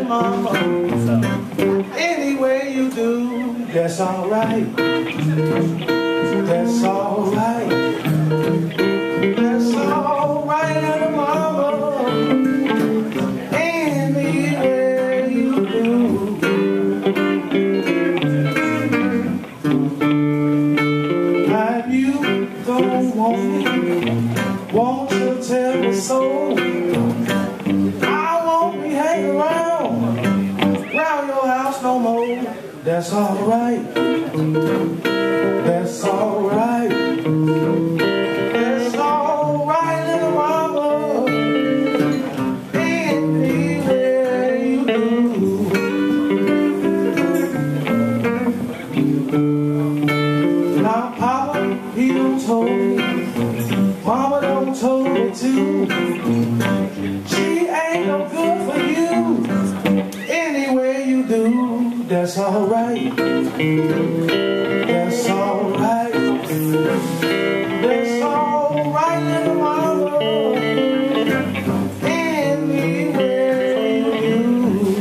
mama. Any way you do, that's alright. That's alright. That's alright, little mama. Any way you do. If you don't want me, won't you tell me so? I won't be hanging around your house no more. That's alright. That's alright. That's alright, little mama. Any way you do. Now, Papa, he done told me, Mama done told me too. She ain't no good for you. Any way you do, that's alright. That's alright. That's alright, little mama. Any way you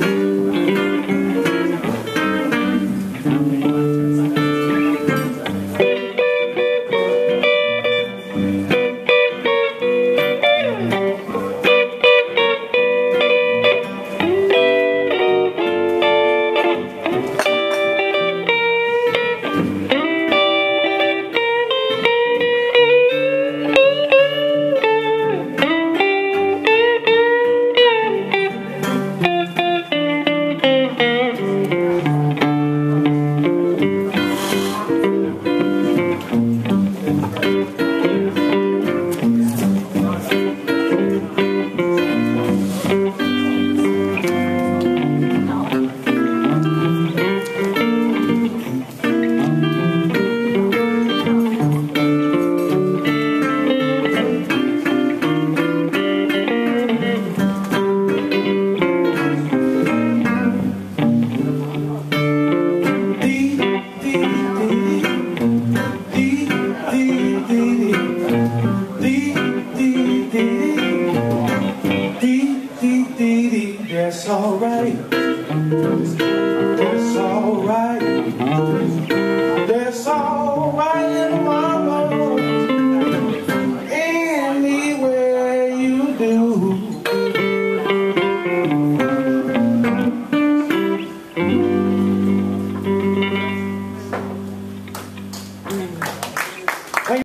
that's alright. That's alright.